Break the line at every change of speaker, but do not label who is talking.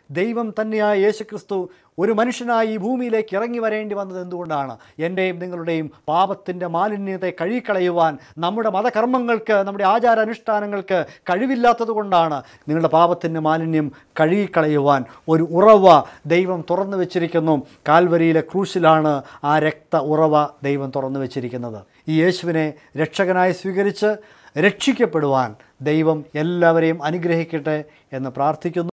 ദൈവം തന്നെയായ യേശുക്രിസ്തു ഒരു മനുഷ്യനായി ഈ ഭൂമിയിലേക്ക് ഇറങ്ങി വരേണ്ടി വന്നത് എന്തുകൊണ്ടാണ്? എൻ്റെയും നിങ്ങളുടെയും പാപത്തിൻ്റെ മാലിന്യത്തെ കഴുകിക്കളയുവാൻ നമ്മുടെ മതകർമ്മങ്ങൾക്ക്, നമ്മുടെ ആചാരാനുഷ്ഠാനങ്ങൾക്ക് കഴിവില്ലാത്തത് കൊണ്ടാണ്. നിങ്ങളുടെ പാപത്തിൻ്റെ മാലിന്യം കഴുകിക്കളയുവാൻ ഒരു ഉറവ ദൈവം തുറന്നു വെച്ചിരിക്കുന്നു. കാൽവരിയിലെ ക്രൂശിലാണ് ആ രക്ത ഉറവ ദൈവം തുറന്നു വെച്ചിരിക്കുന്നത്. ഈ യേശുവിനെ രക്ഷകനായി സ്വീകരിച്ച് രക്ഷിക്കപ്പെടുവാൻ ദൈവം എല്ലാവരെയും അനുഗ്രഹിക്കട്ടെ എന്ന് പ്രാർത്ഥിക്കുന്നു.